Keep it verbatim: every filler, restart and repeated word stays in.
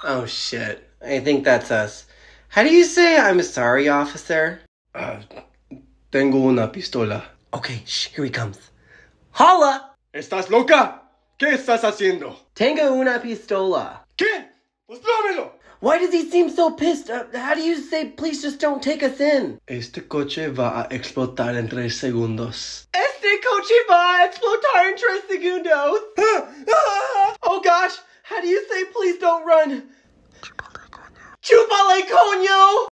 Oh, shit. I think that's us. How do you say I'm sorry, officer? Uh, tengo una pistola. Okay, shh, here he comes. Holla! ¿Estás loca? ¿Qué estás haciendo? Tengo una pistola. ¿Qué? Pues dámelo. Why does he seem so pissed? Uh, how do you say, please just don't take us in? Este coche va a explotar en tres segundos. Este coche va a explotar en tres segundos. Oh gosh, how do you say, please don't run? Chúpale coño. Chúpale coño!